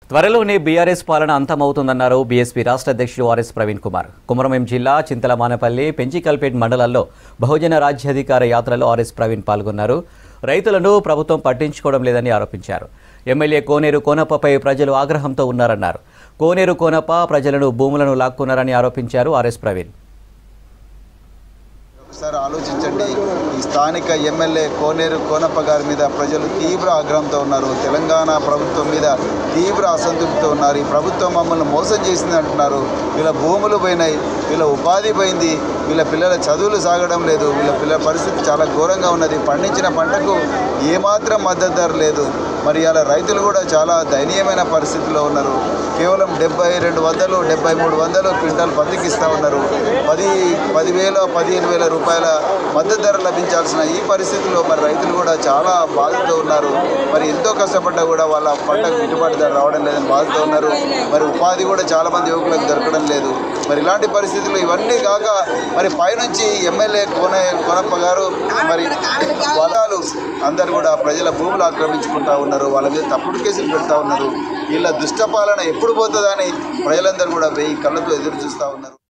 త్వరలోనే బీఆర్ఎస్ పాలన అంతమవుతుందన్నారు బీఎస్పీ రాష్ట్ర అధ్యక్షుడు ఆర్ఎస్ ప్రవీణ్ కుమార్. కుమరంభీం జిల్లా చింతలమానపల్లి, పెంచికల్పేట్ మండలాల్లో బహుజన రాజ్యాధికార యాత్రలో ఆర్ఎస్ ప్రవీణ్ పాల్గొన్నారు. రైతులను ప్రభుత్వం పట్టించుకోవడం లేదని ఆరోపించారు. ఎమ్మెల్యే కోనేరు కోనప్పపై ప్రజలు ఆగ్రహంతో ఉన్నారన్నారు. కోనేరు కోనప్ప ప్రజలను భూములను లాక్కున్నారని ఆరోపించారు ఆర్ఎస్ ప్రవీణ్. ఒకసారి ఆలోచించండి. ఈ స్థానిక ఎమ్మెల్యే కోనేరు కోనప్ప గారి మీద ప్రజలు తీవ్ర ఆగ్రహంతో ఉన్నారు. తెలంగాణ ప్రభుత్వం మీద తీవ్ర అసంతృప్తితో ఉన్నారు. ఈ ప్రభుత్వం మమ్మల్ని మోసం చేసింది అంటున్నారు. వీళ్ళ భూములు పోయినాయి, వీళ్ళ ఉపాధి పోయింది, వీళ్ళ పిల్లల చదువులు సాగడం లేదు, వీళ్ళ పిల్లల పరిస్థితి చాలా ఘోరంగా ఉన్నది. పండించిన పంటకు ఏమాత్రం మద్దతు ధర లేదు. మరి అలా రైతులు కూడా చాలా దయనీయమైన పరిస్థితిలో ఉన్నారు. కేవలం 7200, 7300 క్వింటాల్ పత్తికి ఇస్తూ ఉన్నారు. 10,000, 15,000 రూపాయల మద్దతు ధర లభించాల్సిన ఈ పరిస్థితుల్లో మరి రైతులు కూడా చాలా బాధతో ఉన్నారు. మరి ఎంతో కష్టపడ్డా కూడా వాళ్ళ పంటకు గిట్టుబాటు ధర రావడం లేదని బాధతో ఉన్నారు. మరి ఉపాధి కూడా చాలామంది యువకులకు దొరకడం లేదు. మరి ఇలాంటి పరిస్థితులు ఇవన్నీ కాక మరి పైనుంచి ఎమ్మెల్యే కోనప్ప గారు మరి వదాలు అందరు కూడా ప్రజల భూములు ఆక్రమించుకుంటా ఉన్నారు. వాళ్ళ మీద తప్పుడు కేసులు పెడతా ఉన్నారు. వీళ్ళ దుష్టపాలన ఎప్పుడు పోతుందని ప్రజలందరూ కూడా 1000 కళ్ళతో ఎదురు చూస్తూ ఉన్నారు.